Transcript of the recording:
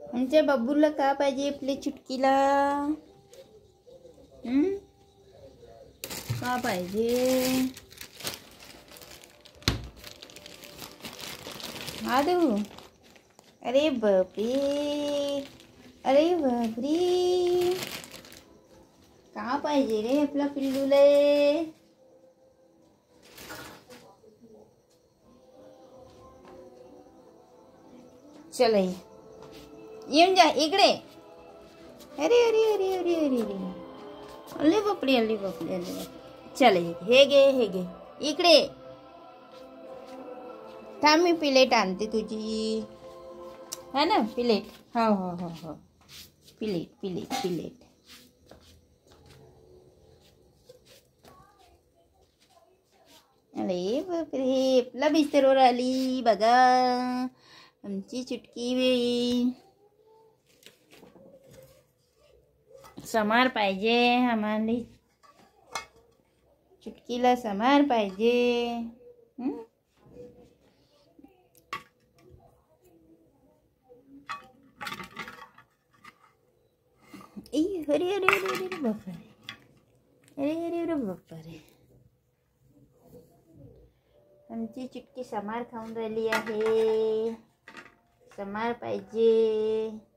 आमच्या बाबूला का पाहिजे आपल्या चुटकीला? का पाहिजे? हा देऊ? अरे बापरे, अरे बापरे, का पाहिजे रे आपला पिल्लूले? चल येऊन जा इकडे. अरे अरे अरे अरे अरे अरे, अरे बापरे, अरे बापरे, अरे बापरे. चल हे घे इकडे. थांब मी प्लेट आणते तुझी, है ना प्लेट. हो हो हो हो, प्लेट प्लेट प्लेट. अरे बापरे, आपला बिस्तरवर आली बघा आमची चुटकी वेळी. समार पाहिजे आम्हाला, चुटकीला समार पाहिजे. अरे अरे अरे अरे बापरे, अरे अरे अरे बापरे, आमची चुटकी समार खाऊन राहिली आहे. समार पाहिजे.